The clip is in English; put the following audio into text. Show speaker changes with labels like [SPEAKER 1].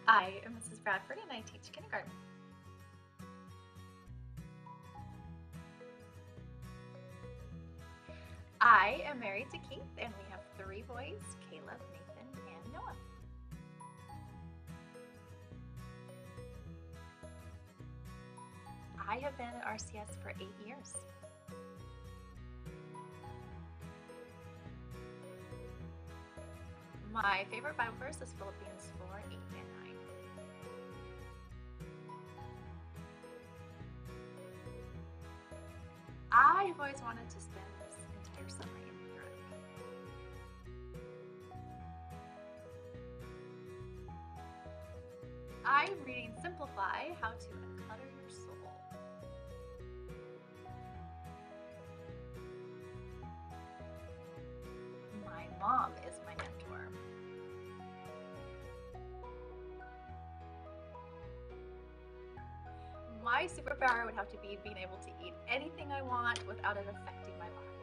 [SPEAKER 1] I am Mrs. Bradford and I teach kindergarten. I am married to Keith and we have 3 boys, Caleb, Nathan, and Noah. I have been at RCS for 8 years. My favorite Bible verse is Philippians 4, 8, and 9. I've always wanted to spend this entire summer in Europe. I'm reading Simplify, How to Unclutter Your Soul. My mom is my mentor. My superpower would have to be being able to eat anything I want without it affecting my body.